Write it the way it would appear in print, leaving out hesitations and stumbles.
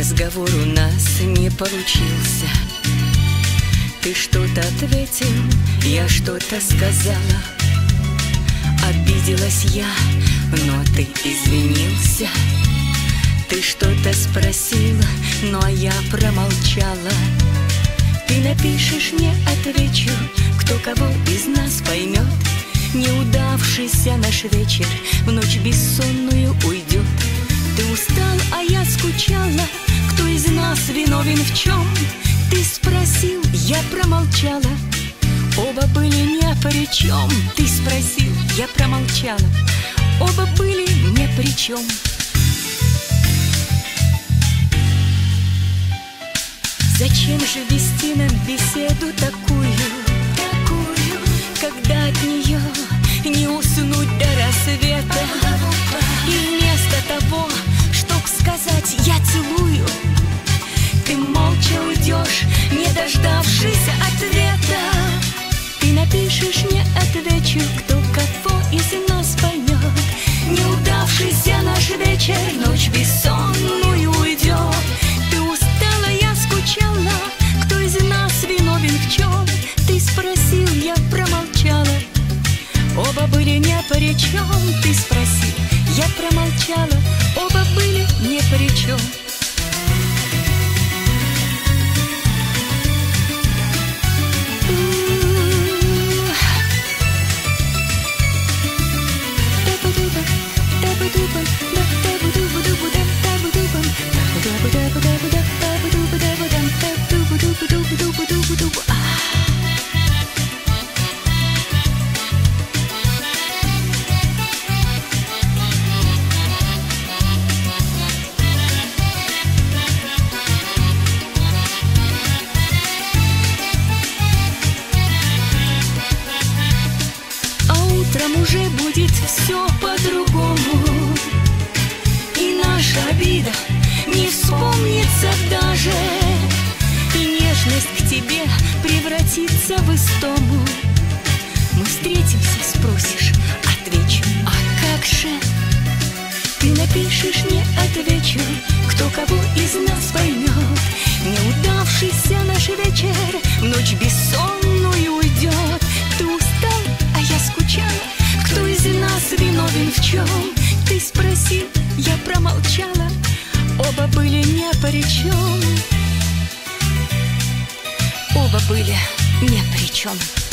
Разговор у нас не получился. Ты что-то ответил, я что-то сказала. Обиделась я, но ты извинился. Ты что-то спросила, но я промолчала. Ты напишешь, не отвечу, кто кого из нас поймет. Неудавшийся наш вечер в ночь бессонную уйдет. Ты устал, а я скучала, кто из нас виновен в чем? Ты спросил, я промолчала, оба были ни при чем. Ты спросил, я промолчала, оба были ни при чем. Зачем же вести нам беседу такую, когда от нее не уснуть до рассвета? И вместо того, чтоб сказать «я целую», ты молча уйдешь, не дождавшись ответа. Ты напишешь, не отвечу, кто кого из нас поймет. Неудавшийся наш вечер, ночь бессонную уйдет. Ты устала, я скучала, кто из нас виновен в чем? Ты спросил, я промолчала, оба были ни при чем. Ты спросил, я промолчала, оба были ни при чем. Утром уже будет все по-другому, и наша обида не вспомнится даже, и нежность к тебе превратится в истому. Мы встретимся, спросишь, отвечу, а как же? Ты напишешь, не отвечу, кто кого из нас поймет. Неудавшийся наш вечер в ночь бессонную уйдет. Ты устал, а я скучала, кто из нас виновен в чем? Ты спросил, я промолчала, оба были ни при чем. Оба были ни при чем.